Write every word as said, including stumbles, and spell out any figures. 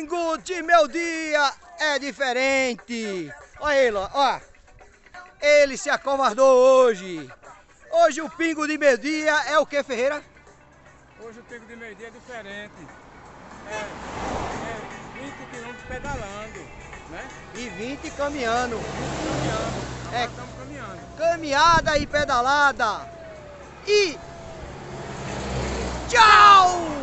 pingo de meu dia é diferente. Olha ele, ó. Ele se acovardou hoje. Hoje o pingo de meio dia é o que, Ferreira? Hoje o pingo de meio dia é diferente. É, é vinte quilômetros pedalando, né? E vinte caminhando. Caminhando. Agora É. estamos caminhando. Caminhada e pedalada. E tchau!